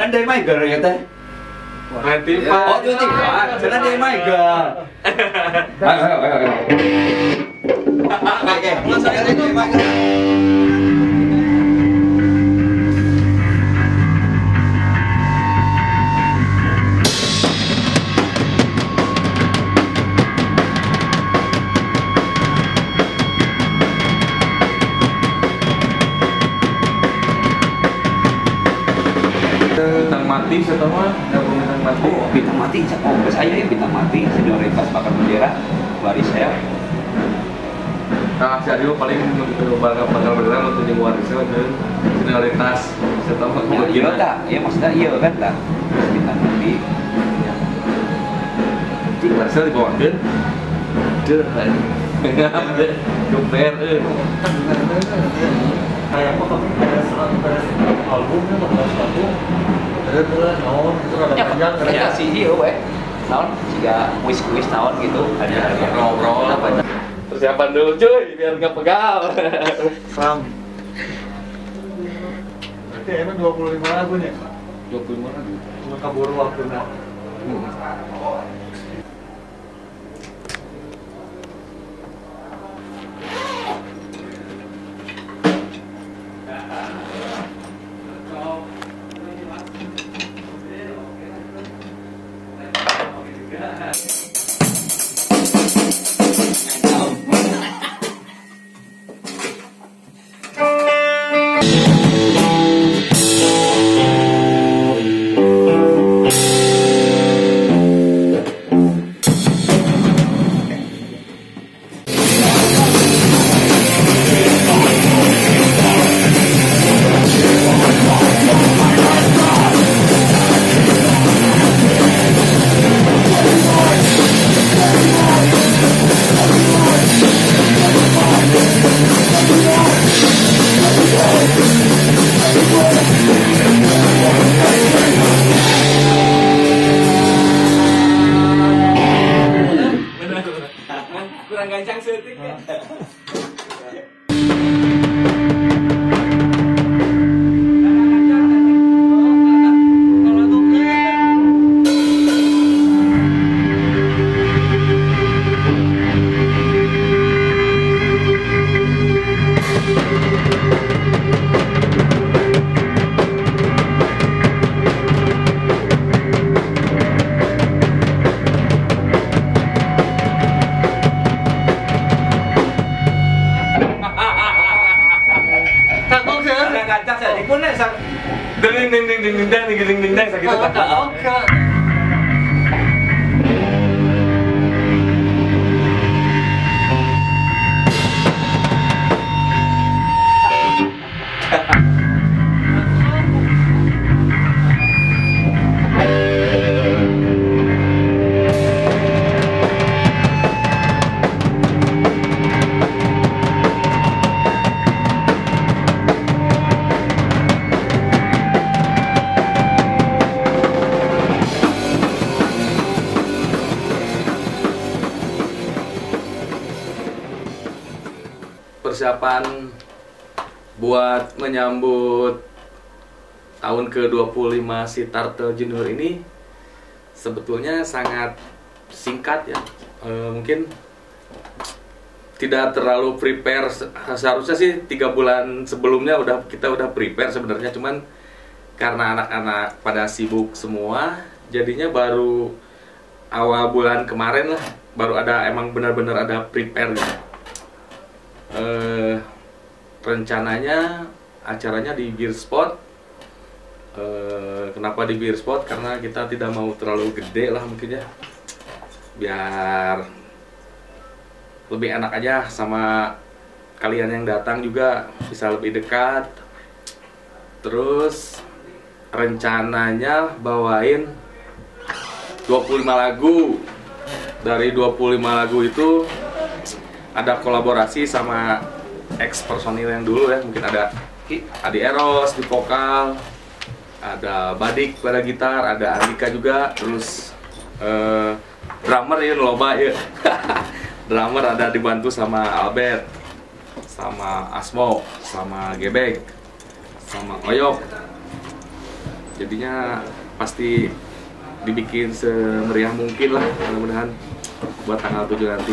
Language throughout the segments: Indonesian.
Cenah deui Maiger ya teh. Matipa. Oh, itu tiba. Cenah deui Maiger. Ayo. Oke, masuk itu Maiger. Bintang mati satu mah, gabung bintang mati. Oh, bintang mati. Oh, saya ya bintang mati. Senioritas bakal bendera. Baris saya. Nah, si Adio paling bakal bendera untuk jadi warisnya dan senioritas satu mah. Iya tak? Ya maksudnya iya kan tak? Bintang mati. Cik warisnya dibawakan. Deh, ngambil doper. Kayak apa tapi ada albumnya atau album ada tuh naon itu ada panjang Ya si iya weh. Naon? Jika kuis naon gitu. Ada ngobrol apa? Persiapan dulu cuy, biar nggak pegal. Sam. Berarti emang 25 lagu nih. 25 lagu. Cuma kabur waktunya. Kurang gancang setik ya. Gancang saya dipun nih sang. Ding sakit tak. Oke. Persiapan buat menyambut tahun ke-25 si Turtle Junior ini sebetulnya sangat singkat ya. Mungkin tidak terlalu prepare. Seharusnya sih 3 bulan sebelumnya kita udah prepare sebenarnya, cuman karena anak-anak pada sibuk semua, jadinya baru awal bulan kemarin lah baru ada emang benar-benar ada prepare gitu. Rencananya acaranya di Beer Spot. Kenapa di Beer Spot? Karena kita tidak mau terlalu gede lah mungkin ya, biar lebih enak aja sama kalian yang datang juga bisa lebih dekat. Terus rencananya bawain 25 lagu. Dari 25 lagu itu ada kolaborasi sama ex personil yang dulu ya. Mungkin ada Adi Eros di vokal, ada Badik pada gitar, ada Andika juga. Terus drummer ya loba ya. Drummer ada dibantu sama Albert, sama Asmo, sama Gebek, sama Oyok, Jadinya pasti dibikin semeriah mungkin lah, mudah-mudahan buat tanggal 7 nanti.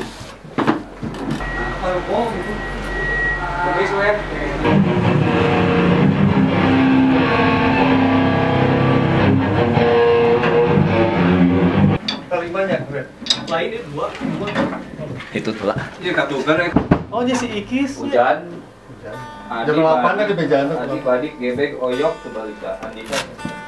Paling banyak, Bre. Lain ini dua. Itu tuh lah. Iya katuker ya. Oh, nya si Ikis. Hujan. Jam 8 kan di bejaan. Adik-adik gebek oyok kembali ke Andika.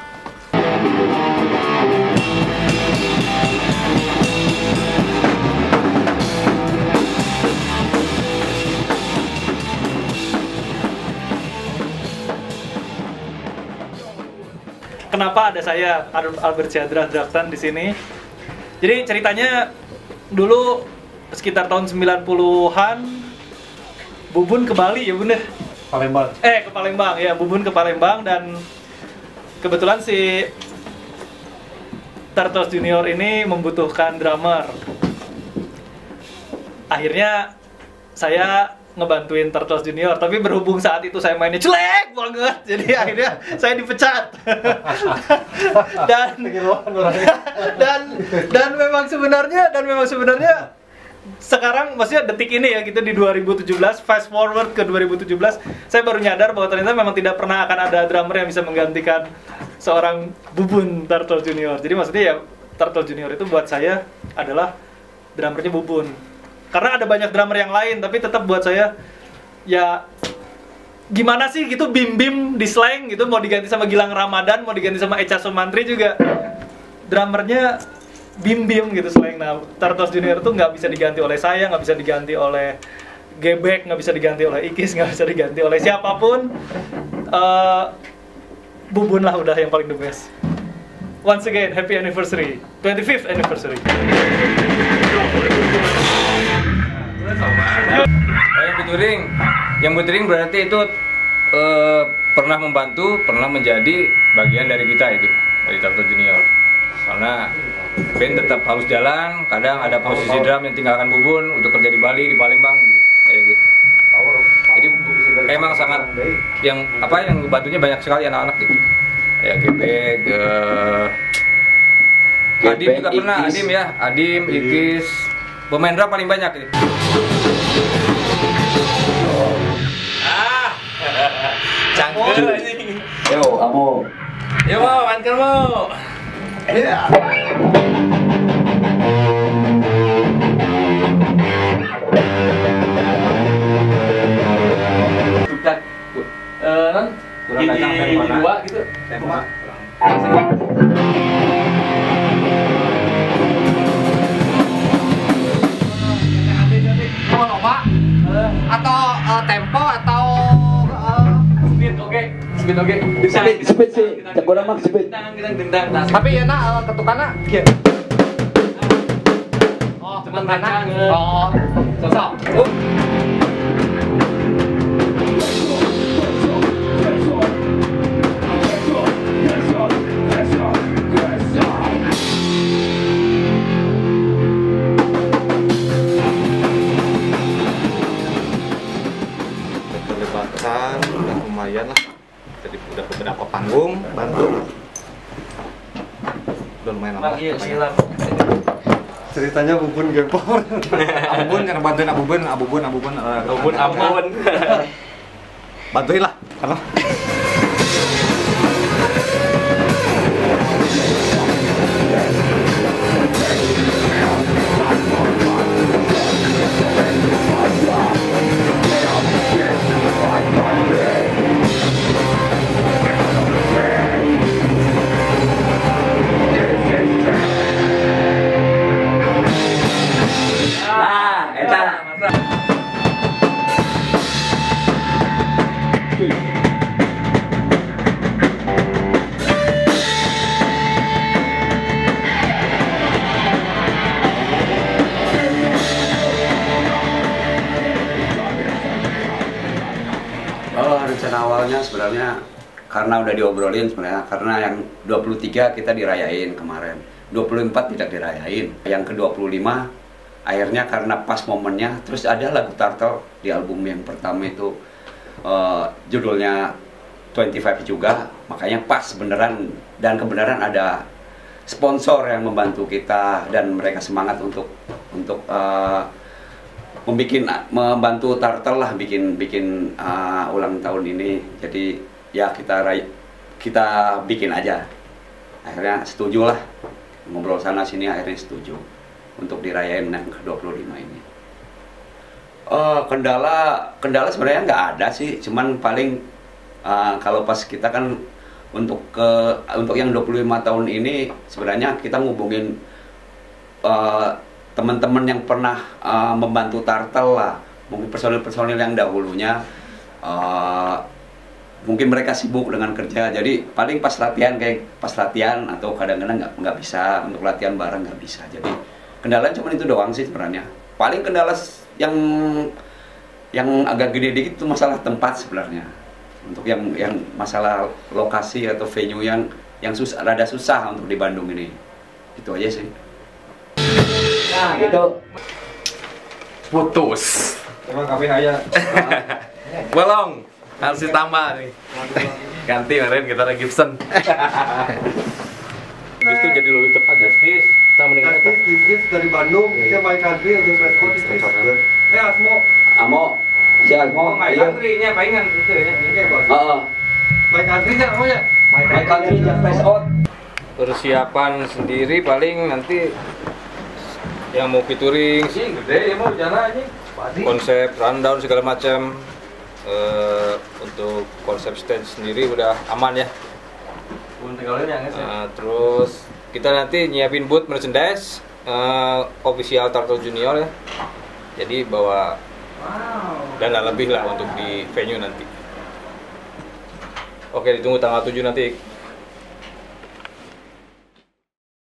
Kenapa ada saya Albert Syadra Draktan di sini? Jadi ceritanya dulu sekitar tahun 90-an Bubun ke Bali ya Bunda? Palembang. Ke Palembang ya, Bubun ke Palembang dan kebetulan si Turtles Junior ini membutuhkan drummer. Akhirnya saya ngebantuin Turtles Junior, tapi berhubung saat itu saya mainnya jelek banget, jadi akhirnya saya dipecat. dan memang sebenarnya sekarang maksudnya detik ini ya, kita di 2017, fast forward ke 2017, saya baru nyadar bahwa ternyata memang tidak pernah akan ada drummer yang bisa menggantikan seorang Bubun Turtles Junior. Jadi maksudnya ya Turtles Junior itu buat saya adalah drummernya Bubun. Karena ada banyak drummer yang lain, tapi tetap buat saya ya gimana sih gitu, Bim Bim di slang gitu mau diganti sama Gilang Ramadan, mau diganti sama Echa Sumantri juga drummernya Bim Bim gitu slang. Nah, Turtles Junior itu nggak bisa diganti oleh saya, nggak bisa diganti oleh Gebek, nggak bisa diganti oleh Ikis, nggak bisa diganti oleh siapapun. Bubun lah udah yang paling the best. Once again, happy anniversary, 25th anniversary. Yang buturing berarti itu pernah membantu, pernah menjadi bagian dari kita itu, dari Turtles Junior. Karena band tetap harus jalan, kadang ada posisi drum yang tinggalkan Bubun untuk kerja di Bali, di Palembang, kayak gitu. Jadi emang sangat yang bantunya banyak sekali anak-anak gitu. Ya Gebek, Adim juga pernah, Adim, Ikis, pemain drum paling banyak gitu. Cangkel anjing. Yo, Amo. Yo mau, mankan mau. Iya. Bukan. Non Kurang kacang tempo dua gitu. Tempo. Atau tempo atau Speed oke. Speed sih. Jago nama speed. Dendang. tapi ya nak ketukannya kieu. Oh, Cuman ketukannya. kencang. Oh. Sosok. Keterlibatan udah lumayan lah. Jadi udah beberapa panggung bantu. Udah lumayan lama. Ceritanya Bubun gempor. Abubun karena bantuin Abubun. Bantuin lah karena rencana awalnya sebenarnya karena udah diobrolin sebenarnya, karena yang 23 kita dirayain kemarin, 24 tidak dirayain, yang ke-25 akhirnya karena pas momennya, terus ada lagu Turtle di album yang pertama itu judulnya 25 juga, makanya pas beneran, dan kebenaran ada sponsor yang membantu kita dan mereka semangat untuk membantu Turtle lah bikin ulang tahun ini. Jadi ya kita bikin aja. Akhirnya setuju lah, ngobrol sana sini akhirnya setuju untuk dirayain yang ke-25 ini. Kendala sebenarnya nggak ada sih, cuman paling kalau pas kita kan untuk yang 25 tahun ini sebenarnya kita ngubungin teman-teman yang pernah membantu Turtle lah, mungkin personil-personil yang dahulunya mungkin mereka sibuk dengan kerja, jadi paling pas latihan atau kadang-kadang nggak bisa untuk latihan bareng, nggak bisa. Jadi kendala cuma itu doang sih sebenarnya. Paling kendala yang agak gede dikit itu masalah tempat sebenarnya. Untuk yang masalah lokasi atau venue yang rada susah untuk di Bandung ini. Itu aja sih. Nah, gitu. Putus. Emang kami hanya Bolong. Harus ditambah nih. Ganti kemarin kita ada Gibson. Itu jadi lebih tepat ya. Kita meninggal. Kis dari Bandung, dia main country untuk Prescott. Asmo. Amo, si Asmo, iya. Country-nya palingan itu ya. Main country-nya namanya. My country yang face out. Persiapan sendiri paling nanti yang mau featuring sih gede ya, mau jalan aja. Konsep rundown segala macam. Untuk konsep stage sendiri udah aman ya. Terus kita nanti nyiapin booth merchandise official Turtle Junior ya. Jadi bawa dana lebih lah untuk di venue nanti. Oke, ditunggu tanggal 7 nanti.